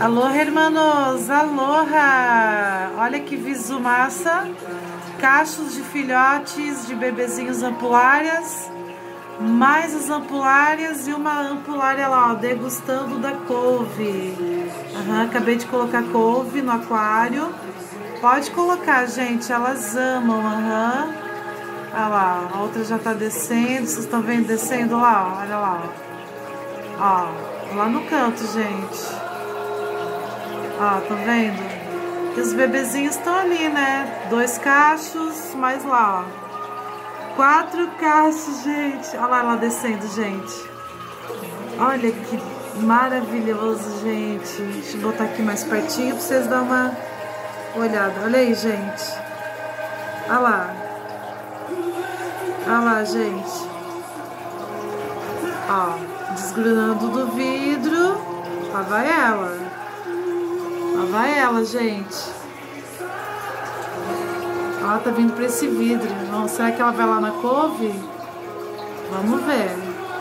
Aloha, hermanos! Aloha! Olha que visu massa! Cachos de filhotes de bebezinhos ampulárias, mais as ampulárias e uma ampulária lá, ó, degustando da couve. Acabei de colocar couve no aquário. Pode colocar, gente, elas amam. Olha lá, a outra já tá descendo. Vocês estão vendo descendo lá? Olha lá. Ó, lá no canto, gente. Ó, tá vendo? E os bebezinhos estão ali, né? 2 cachos, mais lá, ó. 4 cachos, gente. Olha lá ela descendo, gente. Olha que maravilhoso, gente. Deixa eu botar aqui mais pertinho pra vocês darem uma olhada. Olha aí, gente. Olha lá. Olha lá, gente. Ó, desgrudando do vidro. Lá vai ela. Lá vai ela, gente. Ela tá vindo pra esse vidro. Será que ela vai lá na couve? Vamos ver.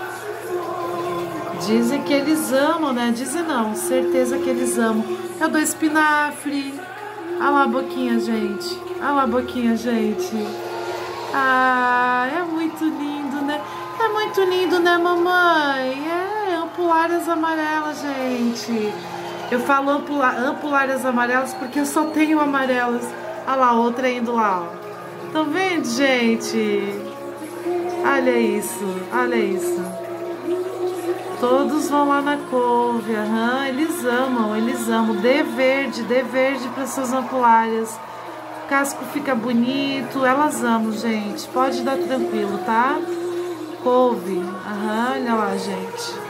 Dizem que eles amam, né? Dizem não, certeza que eles amam. Eu dou espinafre. Olha lá a boquinha, gente. Olha lá a boquinha, gente. Ah, é muito lindo, né? É muito lindo, né, mamãe? É, ampulárias amarelas, gente. Eu falo ampulárias amarelas porque eu só tenho amarelas. Olha lá, outra indo lá, ó. Estão vendo, gente? Olha isso, olha isso. Todos vão lá na couve, eles amam. Dê verde para suas ampulárias. O casco fica bonito, elas amam, gente. Pode dar tranquilo, tá? Couve, olha lá, gente.